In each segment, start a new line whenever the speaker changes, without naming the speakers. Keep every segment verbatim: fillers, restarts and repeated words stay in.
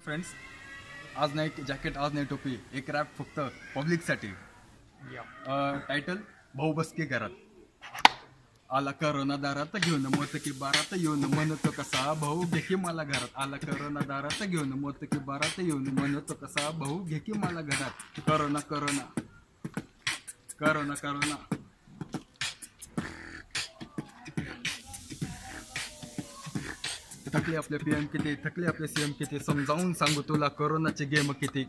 Friends, आज नाही jacket, आज नाही टोपी, एक रॅप फक्त पब्लिकसाठी. टायटल भाऊ बसके घरात. आला करोना दारात घेऊन मोत की बारात येऊन म्हणतो कसा भाऊ घे की मला घरात. आला करोना दारात घेऊन मोत की बारात येऊन म्हणतो कसा भाऊ घे की मला घरात. करोना करोना करोना करोना थकले आपले पीएम किती, थकले आपले सीएम किती, समजावून सांगू तुला कोरोनाचे गेम किती.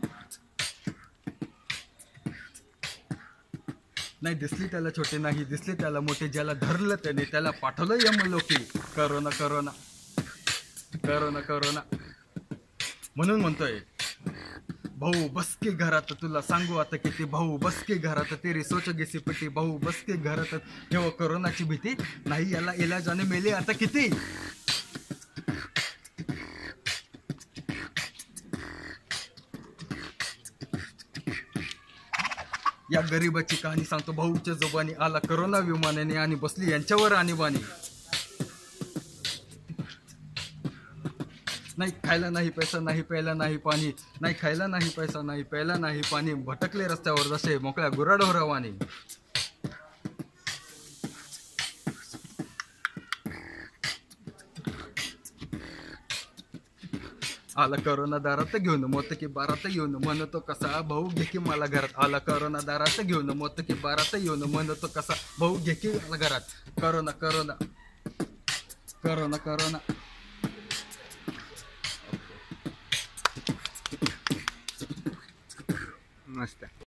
नाही दिसली त्याला छोटे, नाही दिसले त्याला मोठे, ज्याला धरलं त्याने त्याला पाठवलं यमलोकी. करोना करोना करोना करोना म्हणून म्हणतोय भाऊ बसके घरात. तुला सांगू आता किती भाऊ बसके घरात. तेरी सोच गेसी पट्टी भाऊ बसके घरात. ठेव कोरोनाची भीती, नाही याला इलाजाने मेले आता किती. या गरीबाची कहाणी सांगतो भाऊच्या जोबानी. आला करोना विमानाने आणि बसली यांच्यावर आणीबाणी. नाही खायला नाही पैसा, नाही प्यायला नाही पाणी, नाही खायला नाही पैसा, नाही प्यायला नाही पाणी. भटकले रस्त्यावर जसे मोकळ्या गुराढोरावानी. आला करोना दारात घेऊन मोत की बारात येऊन म्हणतो कसा भाऊ घे की मला घरात. आला करोना दारात घेऊन मोत की बारात येऊन म्हणतो कसा भाऊ घे की मला घरात. करोना करोना करोना करोना
मस्त.